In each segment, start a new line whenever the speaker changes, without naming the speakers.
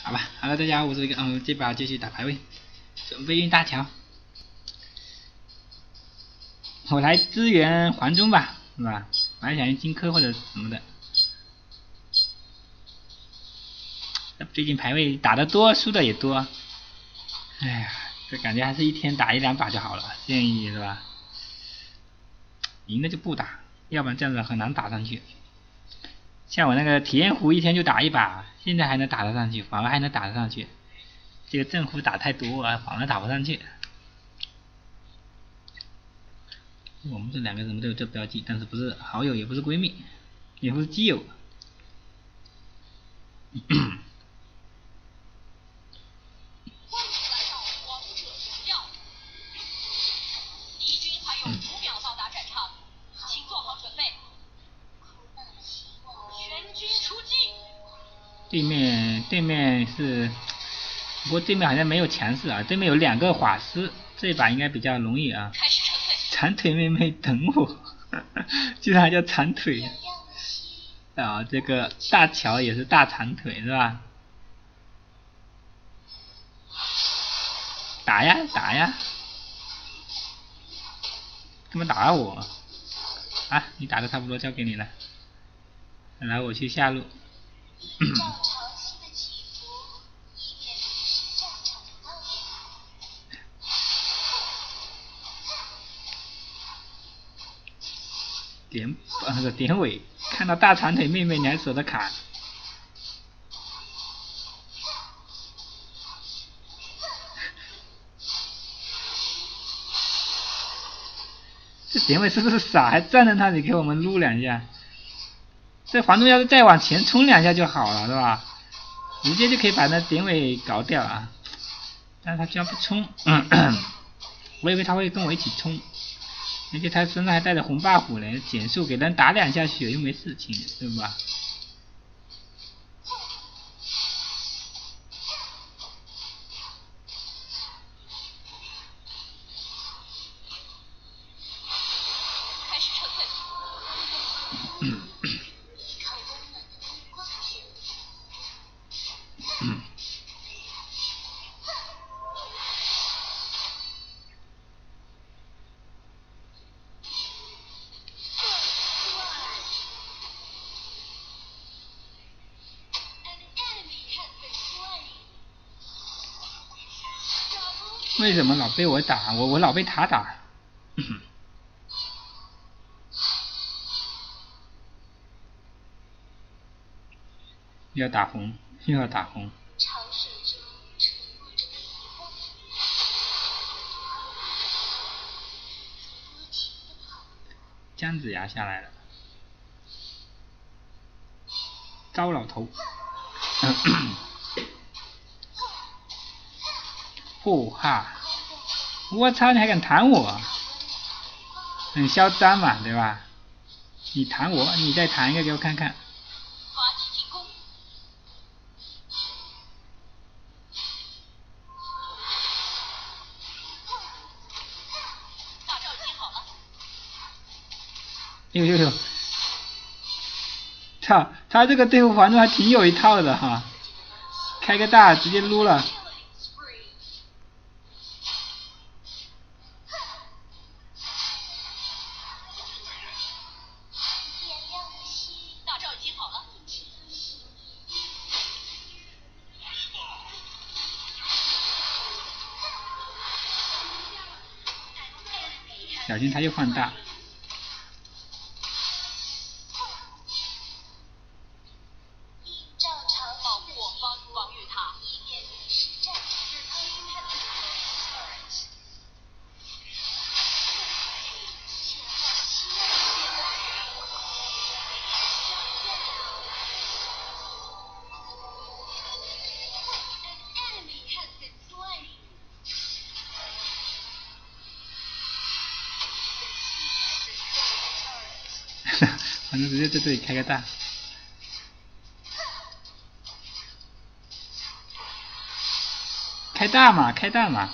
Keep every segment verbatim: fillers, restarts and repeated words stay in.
好吧，好了，大家好，我是一个，嗯，这把继续打排位，准备运大桥。我来支援黄忠吧，是吧？我还想用荆轲或者什么的。最近排位打得多，输的也多。哎呀，这感觉还是一天打一两把就好了，建议是吧？赢了就不打，要不然这样子很难打上去。像我那个体验壶一天就打一把，现在还能打得上去，反而还能打得上去。这个正壶打太多啊，反而打不上去。我们这两个什么都有这标记，但是不是好友，也不是闺蜜，也不是基友。对面对面是，不过对面好像没有强势啊，对面有两个法师，这一把应该比较容易啊。长腿妹妹等我，居然还叫长腿啊！这个大乔也是大长腿是吧？打呀打呀！干嘛打我？啊，你打的差不多，交给你了。来，我去下路。点那个点尾，看到大长腿妹妹你还舍得砍？这点尾是不是傻？还站在那里给我们撸两下？这黄忠要是再往前冲两下就好了，是吧？直接就可以把那点尾搞掉啊！但是他居然不冲，嗯，我以为他会跟我一起冲。而且他身上还带着红 buff 呢，减速给人打两下血又没事情，对吧？嗯嗯为什么老被我打？我我老被他打。又要打红，又要打红。姜子牙下来了，糟老头。呼哈！我操，你还敢弹我？很嚣张嘛，对吧？你弹我，你再弹一个给我看看。呦呦呦！操，他这个对付黄忠还挺有一套的哈，开个大直接撸了。小心他又放大。反正直接在这里开个大，开大嘛，开大嘛，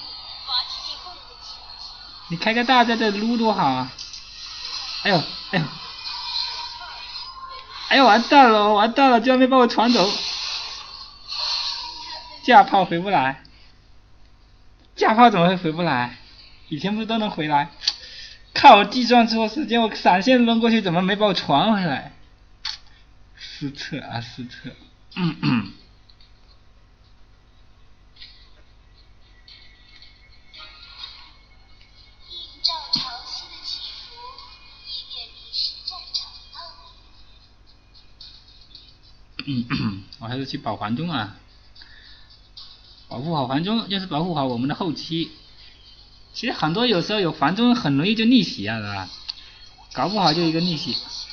你开个大在这撸多好啊！哎呦，哎呦，哎呦，完蛋了，完蛋了，居然没把我传走！ 架炮回不来，架炮怎么会回不来？以前不是都能回来？靠！我计算错时间，我闪现扔过去，怎么没把我传回来？失策啊，失策！嗯嗯。
映照潮汐的起伏，以免迷失战场的道理。
嗯嗯，我还是去保环中啊，保护好环中，就是保护好我们的后期。其实很多有时候有环中很容易就逆袭啊，是吧？搞不好就一个逆袭。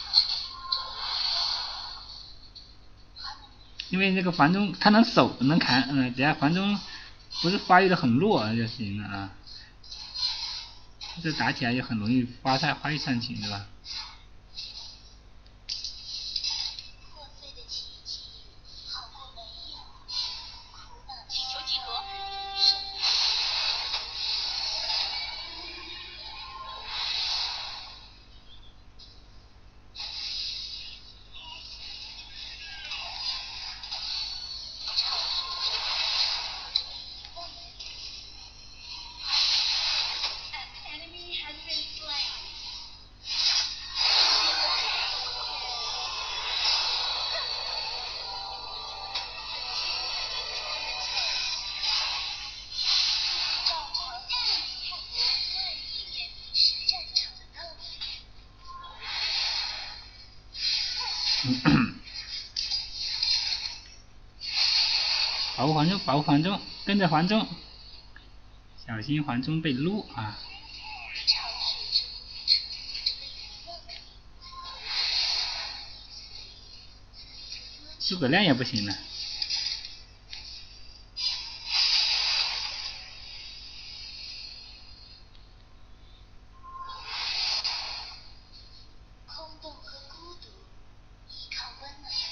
因为那个环中他能守能砍，嗯，只要环中不是发育的很弱就行了啊。这打起来就很容易发上发育上去，对吧？
破碎的奇迹好过没有，苦恼请求集合。胜利。
保护环中，保护环中，跟着环中，小心环中被撸啊！诸葛亮也不行了。
空洞和孤独，依靠温暖的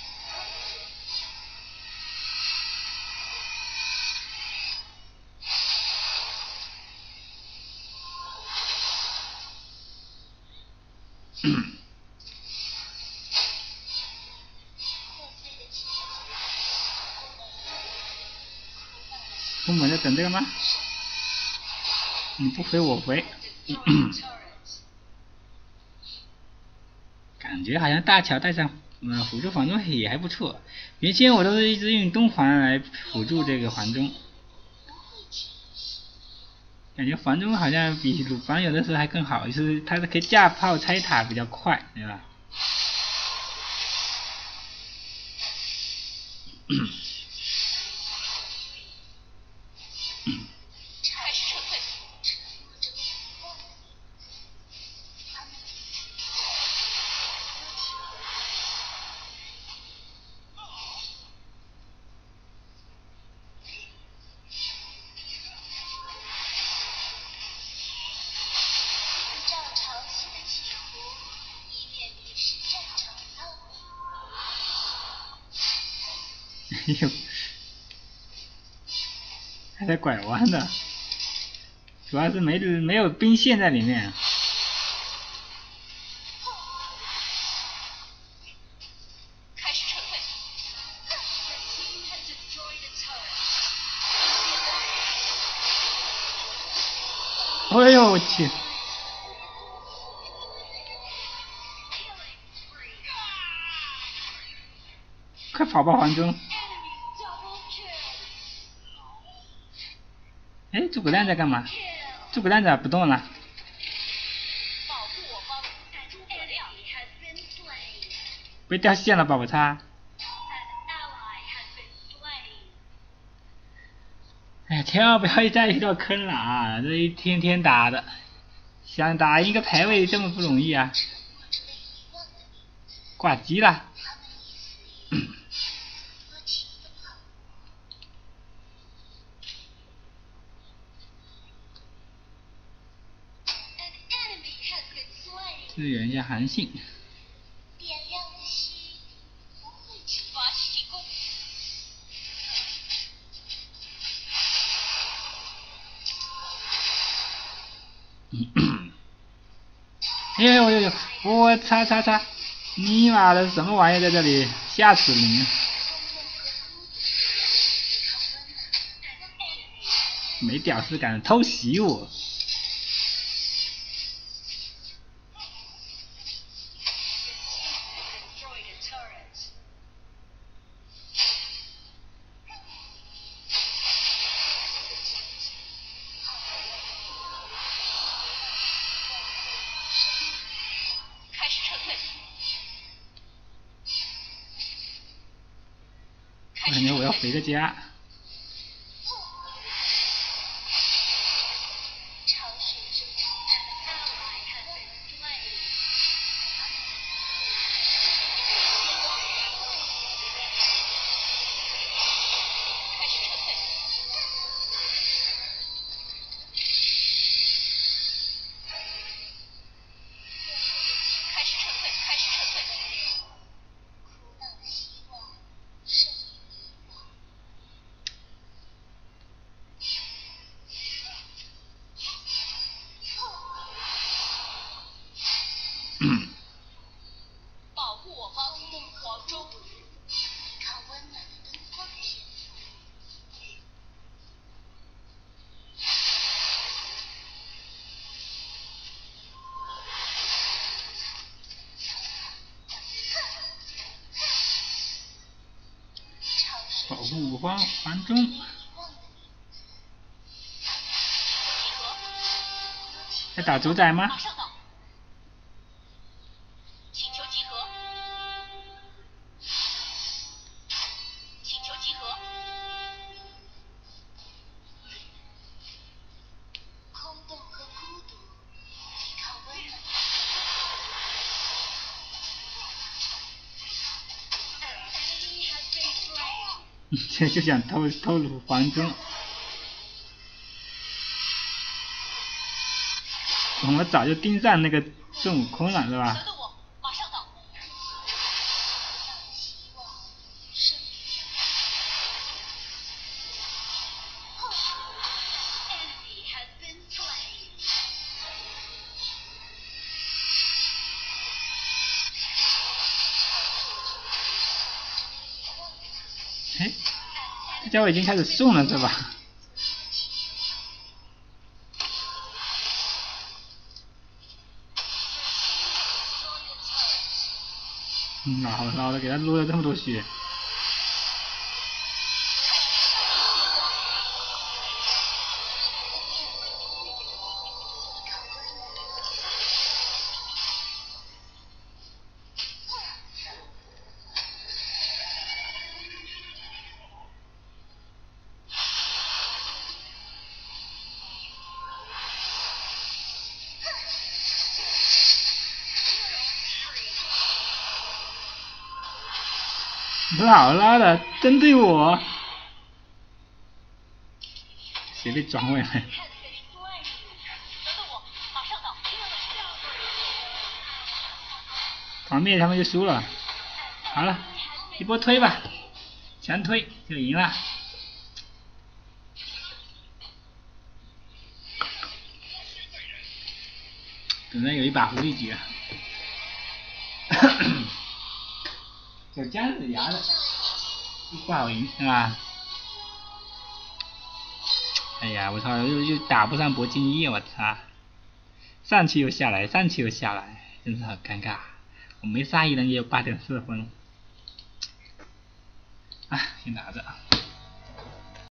我们在等这个吗？你不回我回。感觉好像大乔带上嗯辅助环中也还不错。原先我都是一直用东环来辅助这个环中，感觉环中好像比鲁班有的时候还更好，就是它是可以架炮拆塔比较快，对吧？
开始撤退。依照潮汐的起伏，以免迷失战场的道理。
哎呦，还在拐弯的，主要是没没有兵线在里面。
开始撤退。
哎呦我去！快跑吧环中！哎，诸葛亮在干嘛？诸葛亮咋不动了？
保护我方，诸葛亮。
被掉线了吧，我擦！哎呀，千万不要再遇到坑了啊！这一天天打的，想打一个排位这么不容易啊！挂机了。支援一下韩信。
点亮的心不会只发起进攻。
哎呦呦呦！我擦擦擦！尼玛的什么玩意在这里？吓死人！ 没屌丝敢偷袭我。我感觉我要回个家。
保护我方黄忠，依靠温暖的灯光天赋。
保护我方黄忠。在打主宰吗？
请求集合。请求集合。空洞和孤独，依靠温暖。
这就想偷偷掳黄忠。我们早就盯上那个孙悟空了，是吧？
等等我，马上到。
哎，这家伙已经开始送了，是吧？老老的给他撸了这么多血。姥姥的，针对我，谁被转回来？团灭他们就输了。好了，一波推吧，全推就赢了。等着有一把狐狸举。有姜子牙的不好赢是吧？哎呀，我操，又又打不上铂金一，我操！上去又下来，上去又下来，真是好尴尬。我没杀一人也有八点四分。啊，先拿着。